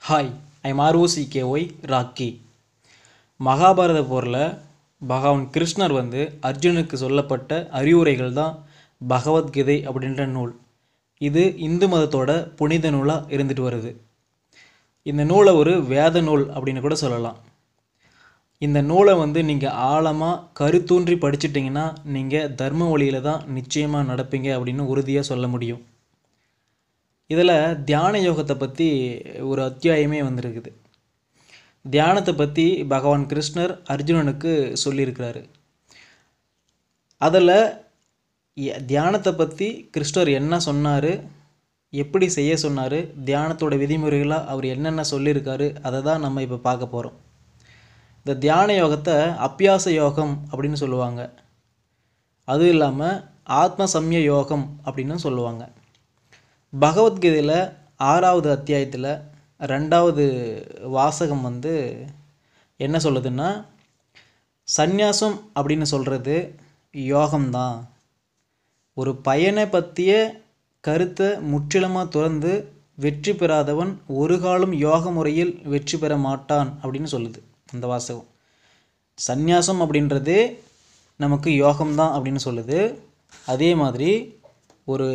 Hi, I'm ROCKY Rocky. Mahabharata போரில் பகவான் கிருஷ்ணர் அர்ஜுனுக்கு சொல்லப்பட்ட அறிவுரைகள் தான் பகவத்கீதை அப்படின்ற நூல். இது இந்து மதத்தோட புனித நூலாக இருந்துட்டு வருது. இந்த நூலை ஒரு வேத நூல் அப்படின்னு கூட சொல்லலாம். இந்த நூலை நீங்கள் ஆழமாக கருத்தூன்றி படிச்சிட்டிங்கன்னா நீங்கள் தர்ம வழியில் தான் நிச்சயமாக நடப்பீங்க அப்படின்னு உறுதியாக சொல்ல முடியும். இதில் தியான யோகத்தை பற்றி ஒரு அத்தியாயமே வந்திருக்குது. தியானத்தை பற்றி பகவான் கிருஷ்ணர் அர்ஜுனனுக்கு சொல்லியிருக்கிறாரு. அதில் தியானத்தை பற்றி கிருஷ்ணர் என்ன சொன்னார், எப்படி செய்ய சொன்னார், தியானத்தோட விதிமுறைகளாக அவர் என்னென்ன சொல்லியிருக்காரு, அதை தான் நம்ம இப்போ பார்க்க போகிறோம். இந்த தியான யோகத்தை அபியாச யோகம் அப்படின்னு சொல்லுவாங்க. அதுவும் இல்லாமல் ஆத்ம சம்ய யோகம் அப்படின்னு சொல்லுவாங்க. பகவத்கீதையில் 6வது அத்தியாயத்தில் 2வது வாசகம் என்ன சொல்லுதுன்னா, சந்நியாசம் அப்படின்னு சொல்கிறது யோகம்தான். ஒரு பயனை பற்றிய கருத்தை முற்றிலுமாக துறந்து வெற்றி பெறாதவன் ஒரு காலம் யோக முறையில் வெற்றி பெற மாட்டான் அப்படின்னு சொல்லுது அந்த வாசகம். சந்நியாசம் அப்படின்றதே நமக்கு யோகம்தான் அப்படின்னு சொல்லுது. அதே மாதிரி ஒரு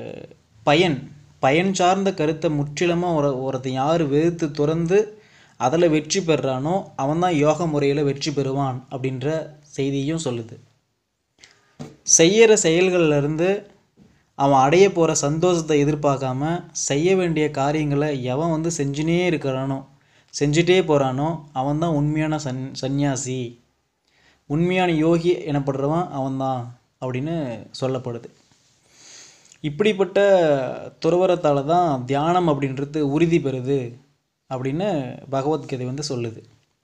பயன் சார்ந்த கருத்தை முற்றிலுமாக ஒருத்தன் யார் வெறுத்து துறந்து அதில் வெற்றி பெறானோ அவன் தான் யோக முறையில் வெற்றி பெறுவான் அப்படின்ற செய்தியும் சொல்லுது. செய்கிற செயல்களிலிருந்து அவன் அடைய போகிற சந்தோஷத்தை எதிர்பார்க்காம செய்ய வேண்டிய காரியங்களை எவன் செஞ்சிட்டே போகிறானோ அவன் தான் உண்மையான சந்நியாசி, உண்மையான யோகி எனப்படுறவன் அவன்தான் அப்படின்னு சொல்லப்படுது. இப்படிப்பட்ட துறவரத்தால் தான் தியானம் அப்படின்றது உறுதி பெறுது அப்படின்னு பகவத்கீதை சொல்லுது.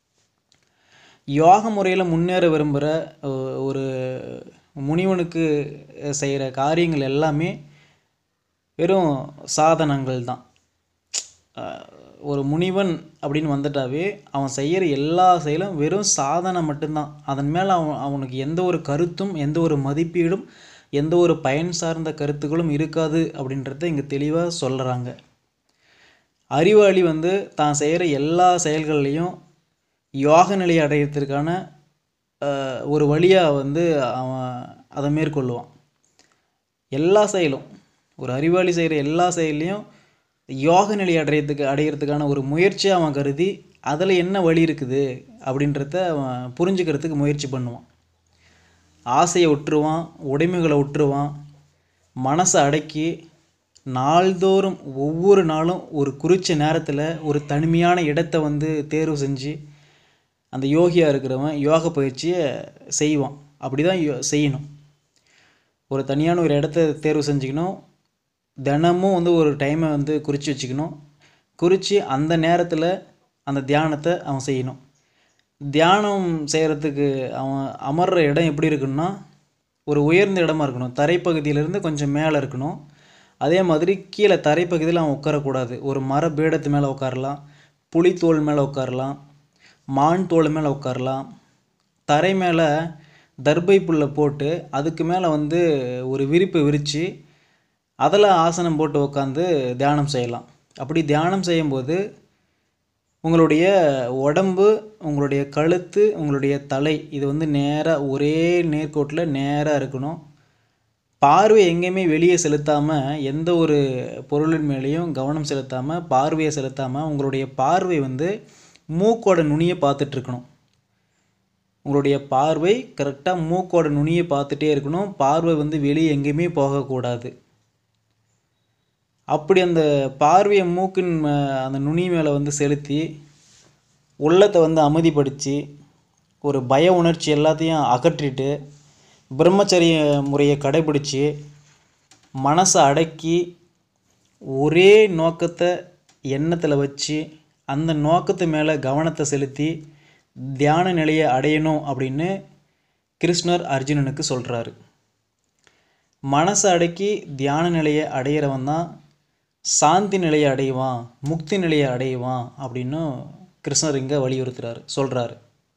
யோக முறையில் முன்னேற விரும்புகிற ஒரு முனிவனுக்கு செய்கிற காரியங்கள் எல்லாமே வெறும் சாதனங்கள் தான். ஒரு முனிவன் அப்படின்னு வந்துட்டாவே அவன் செய்கிற எல்லா செயலும் வெறும் சாதனை மட்டும்தான். அதன் மேலே அவனுக்கு எந்த ஒரு கருத்தும் எந்த ஒரு மதிப்பீடும் எந்த ஒரு பயன் சார்ந்த கருத்துக்களும் இருக்காது அப்படின்றத இங்கே தெளிவாக சொல்கிறாங்க. அறிவாளி தான் செய்கிற எல்லா செயல்கள்லையும் யோக நிலையை அடையிறதுக்கான ஒரு வழியாக அவன் அதை மேற்கொள்ளுவான். எல்லா செயலும் ஒரு அறிவாளி செய்கிற எல்லா செயலையும் யோக நிலையை அடையிறதுக்கான ஒரு முயற்சியாக அவன் கருதி அதில் என்ன வழி இருக்குது அப்படின்றத அவன் புரிஞ்சுக்கிறதுக்கு முயற்சி பண்ணுவான். ஆசையை விட்டுருவான், உடைமைகளை விட்டுருவான், மனசை அடக்கி நாள்தோறும் ஒவ்வொரு நாளும் ஒரு குறித்த நேரத்தில் ஒரு தனிமையான இடத்தை தேர்வு செஞ்சு அந்த யோகியாக இருக்கிறவன் யோக பயிற்சியை செய்வான். அப்படி தான் செய்யணும். ஒரு தனியான ஒரு இடத்த தேர்வு செஞ்சுக்கணும். தினமும் ஒரு டைமை குறித்து வச்சுக்கணும். குறித்து அந்த நேரத்தில் அந்த தியானத்தை அவன் செய்யணும். தியானம் செய்கிறதுக்கு அவன் அமர்ற இடம் எப்படி இருக்குன்னா, ஒரு உயர்ந்த இடமா இருக்கணும். தரைப்பகுதியிலேருந்து கொஞ்சம் மேலே இருக்கணும். அதே மாதிரி கீழே தரைப்பகுதியில் அவன் உட்காரக்கூடாது. ஒரு மர பீடத்து மேலே உட்காரலாம், புலித்தோல் மேலே உட்காரலாம், மான் தோல் மேலே உட்காரலாம். தரை மேலே தர்பை புல்லை போட்டு அதுக்கு மேலே ஒரு விரிப்பை விரித்து அதில் ஆசனம் போட்டு உட்காந்து தியானம் செய்யலாம். அப்படி தியானம் செய்யும்போது உங்களுடைய உடம்பு, உங்களுடைய கழுத்து, உங்களுடைய தலை இது நேராக ஒரே நேர்கோட்டில் நேராக இருக்கணும். பார்வை எங்கேயுமே வெளியே செலுத்தாமல், எந்த ஒரு பொருளின் மேலேயும் கவனம் செலுத்தாமல், பார்வையை செலுத்தாமல் உங்களுடைய பார்வை மூக்கோட நுனியை பார்த்துட்ருக்கணும். உங்களுடைய பார்வை கரெக்டாக மூக்கோட நுனியை பார்த்துட்டே இருக்கணும். பார்வை வெளியே எங்கேயுமே போகக்கூடாது. அப்படி அந்த பார்வையை மூக்கின் அந்த நுனி மேலே செலுத்தி உள்ளத்தை அமைதிப்படுத்தி ஒரு பய உணர்ச்சி எல்லாத்தையும் அகற்றிட்டு பிரம்மச்சரிய முறையை கடைபிடிச்சி மனசை அடக்கி ஒரே நோக்கத்தை எண்ணத்தில் வச்சு அந்த நோக்கத்து மேலே கவனத்தை செலுத்தி தியான நிலையை அடையணும் அப்படின்னு கிருஷ்ணர் அர்ஜுனனுக்கு சொல்கிறாரு. மனசை அடக்கி தியான நிலையை அடையிறவன் தான் சாந்தி நிலையை அடைவான், முக்தி நிலையை அடைவான் அப்படின்னு கிருஷ்ணர் இங்கே சொல்கிறாரு.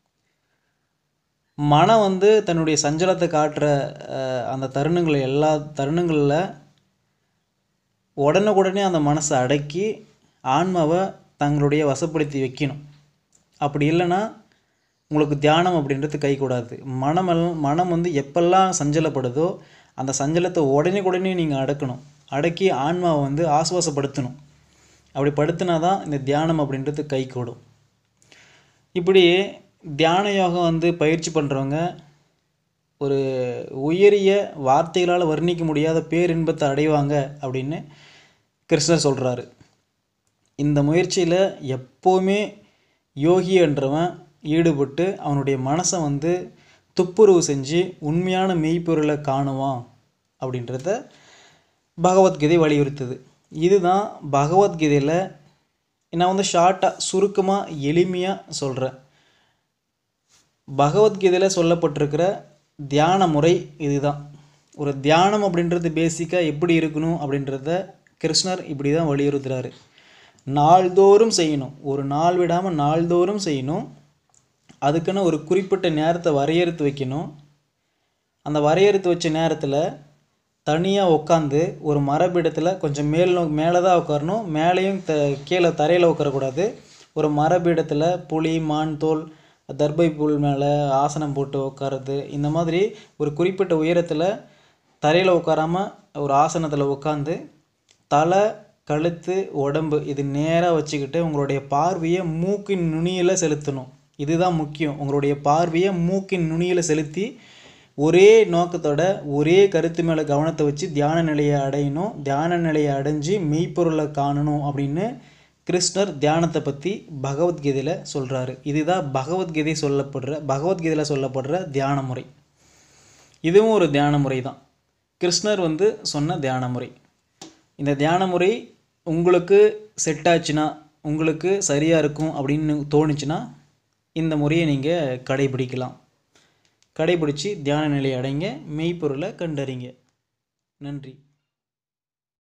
மனம் தன்னுடைய சஞ்சலத்தை காட்டுற அந்த எல்லா தருணங்களில் உடனுக்குடனே அந்த மனசை அடக்கி ஆன்மாவை தங்களுடைய வசப்படுத்தி வைக்கணும். அப்படி இல்லைன்னா உங்களுக்கு தியானம் அப்படின்றது கைகூடாது. மனம் வந்து எப்பெல்லாம் சஞ்சலப்படுதோ அந்த சஞ்சலத்தை உடனே நீங்கள் அடக்கணும். அடக்கி ஆன்மாவை வந்து ஆசுவாசப்படுத்தணும். அப்படி படுத்தினா தான் இந்த தியானம் அப்படின்றது கைகூடும். இப்படி தியான யோகம் வந்து பயிற்சி பண்ணுறவங்க ஒரு உயரிய வார்த்தைகளால் வர்ணிக்க முடியாத பேரின்பத்தை அடைவாங்க அப்படின்னு கிருஷ்ணர் சொல்கிறாரு. இந்த முயற்சியில் எப்போவுமே யோகி என்றவன் ஈடுபட்டு அவனுடைய மனசை வந்து துப்புரவு செஞ்சு உண்மையான மெய்ப்பொருளை காணுவான் அப்படின்றத பகவத்கீதை வலியுறுத்துது. இதுதான் பகவத்கீதையில் நான் வந்து ஷார்ட்டாக சுருக்கமாக எளிமையாக சொல்கிறேன். பகவத்கீதையில் சொல்லப்பட்டிருக்கிற தியான முறை இதுதான். ஒரு தியானம் அப்படின்றது பேசிக்காக எப்படி இருக்கணும் அப்படின்றத கிருஷ்ணர் இப்படி தான் வலியுறுத்துகிறாரு. நாள்தோறும் செய்யணும். ஒரு நாள் விடாமல் நாள்தோறும் செய்யணும். அதுக்குன்னு ஒரு குறிப்பிட்ட நேரத்தை வரையறுத்து வைக்கணும். அந்த வரையறுத்து வச்ச நேரத்தில் தனியாக உட்காந்து ஒரு மரபீடத்தில் கொஞ்சம் மேலே தான் உட்காரணும். மேலேயும் கீழே தரையில் உட்காரக்கூடாது. ஒரு மரபீடத்தில் புலி, மான் தோல், தர்பை புல் மேலே ஆசனம் போட்டு உட்காருறது, இந்த மாதிரி ஒரு குறிப்பிட்ட உயரத்தில் தரையில் உட்காராமல் ஒரு ஆசனத்தில் உட்காந்து தலை, கழுத்து, உடம்பு இது நேராக வச்சுக்கிட்டு உங்களுடைய பார்வையை மூக்கின் நுனியில் செலுத்தணும். இதுதான் முக்கியம். உங்களுடைய பார்வையை மூக்கின் நுனியில் செலுத்தி ஒரே நோக்கத்தோட ஒரே கருத்து மேலே கவனத்தை வச்சு தியான நிலையை அடையணும். தியான நிலையை அடைஞ்சு மெய்ப்பொருளை காணணும் அப்படின்னு கிருஷ்ணர் தியானத்தை பற்றி பகவத்கீதையில் சொல்கிறாரு. இதுதான் பகவத்கீதையில் சொல்லப்படுற தியான முறை. இதுவும் ஒரு தியான முறை தான். கிருஷ்ணர் வந்து சொன்ன தியான முறை. இந்த தியான முறை உங்களுக்கு செட் ஆச்சுன்னா, உங்களுக்கு சரியாக இருக்கும் அப்படின்னு தோணுச்சுன்னா இந்த முறையை நீங்கள் கடைபிடிக்கலாம். கடைபிடிச்சி தியான நிலையை அடைங்க, மெய்ப்பொருளை கண்டறிங்க. நன்றி.